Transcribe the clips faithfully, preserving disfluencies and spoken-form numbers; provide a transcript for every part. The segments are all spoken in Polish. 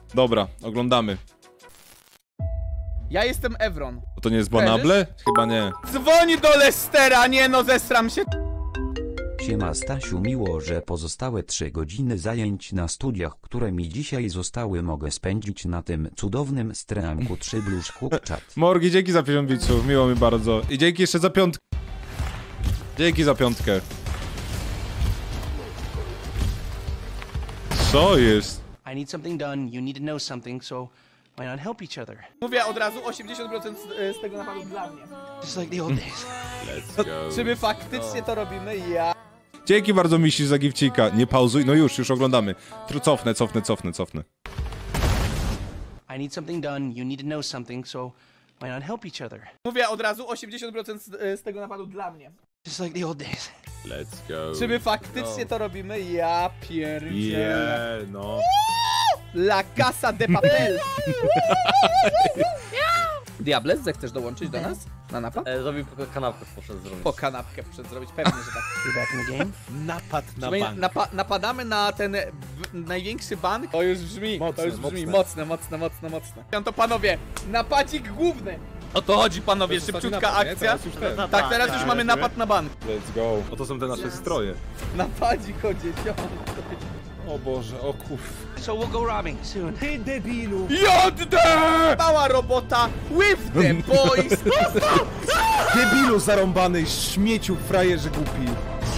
Dobra, oglądamy. Ja jestem Evron. To nie jest Bonable? Chyba nie. Dzwoni do Lestera, nie no, zesram się. Siema Stasiu, miło, że pozostałe trzy godziny zajęć na studiach, które mi dzisiaj zostały, mogę spędzić na tym cudownym streamku trzy blues chłopczat. Morgi, dzięki za pięćdziesiąt biców, miło mi bardzo. I dzięki jeszcze za piątkę. Dzięki za piątkę. Co jest? I need something done, you need to know something, so why not help each other? Mówię od razu, osiemdziesiąt procent z, z tego napadu dla mnie. Just like the old days. Let's go. Czy my faktycznie to robimy? Ja... Dzięki bardzo, Misi, za gifcika. Nie pauzuj, no już, już oglądamy. Tr cofnę, cofnę, cofnę, cofnę. I need something done, you need to know something, so why not help each other? Mówię od razu, osiemdziesiąt procent z, z tego napadu dla mnie. Just like the old days. Let's go. Czy my faktycznie to robimy? Ja pierdzielę. Yeah, no. La Casa de Papel. Diables, zechcesz dołączyć do nas? Na napad? E, zrobił kanapkę, poszedł zrobić. Po kanapkę przed zrobić, pewnie, że tak. You back in the game? Napad na My bank. napa napadamy na ten w, największy bank. To już brzmi, Mocne, to już brzmi mocne. mocne, mocne, mocne, mocne. No to panowie, napadzik główny. O to chodzi, panowie, szybciutka akcja. Tak, teraz już mamy napad na bank. Let's go. Oto są te nasze stroje. Napadzik o dzieciątko. O Boże, o kurw. So we'll go robbing soon. Ty debilu! Joddę! Mała robota with the boys. Debilu zarąbany, śmieciu, frajerze głupi.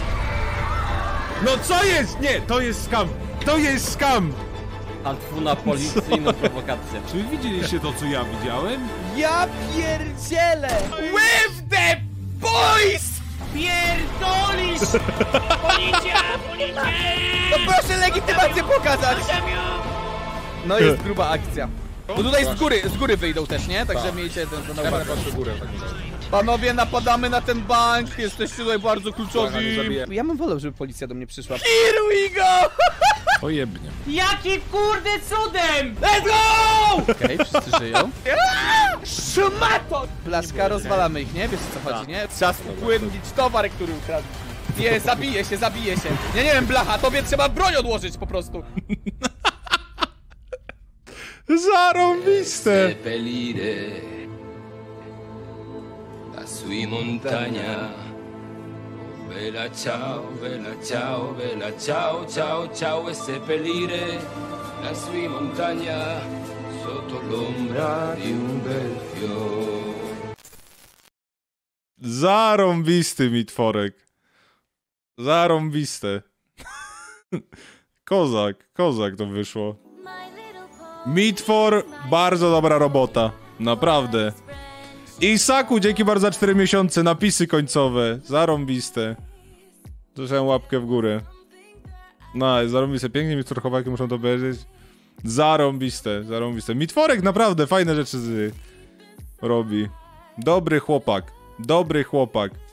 No co jest? Nie, to jest skam! To jest skam! Antwu na policyjną prowokację. Czy wy widzieliście to, co ja widziałem? Ja pierdzielę! With the boys! Pierdolisz! Policja! Policja! No proszę legitymację pokazać! No jest gruba akcja. Bo tutaj z góry, z góry wyjdą też, nie? Także miejcie ten na uwadze. Panowie, napadamy na ten bank, jesteście tutaj bardzo kluczowi. Ja bym wolał, żeby policja do mnie przyszła. Here we go! Pojebnie. Jaki kurde cudem! Let's go! Okej, okay, wszyscy żyją. Szmato! Blaszka, rozwalamy ich, nie? Wiesz o co chodzi, nie? Czas upłynnić towar, który ukradliśmy. Nie, zabije się, zabije się. Ja nie wiem, blacha, tobie trzeba broń odłożyć po prostu. Zarąbiste! Seppellire la sua montagna. Bella ciao, bella ciao, bella ciao, ciao, ciao e seppellire la sua montagna sotto l'ombra di un bel fiore. Zarąbisty mitworek. Zarąbiste. Kozak, kozak to wyszło. Mitwor, bardzo dobra robota. Naprawdę. Isaku, dzięki bardzo za cztery miesiące. Napisy końcowe. Zarąbiste. Słyszałem łapkę w górę. No, zarąbiste. Pięknie Mitwor chłopaki muszą to obejrzeć. Zarąbiste, zarąbiste. Mitworek naprawdę fajne rzeczy z... robi. Dobry chłopak. Dobry chłopak.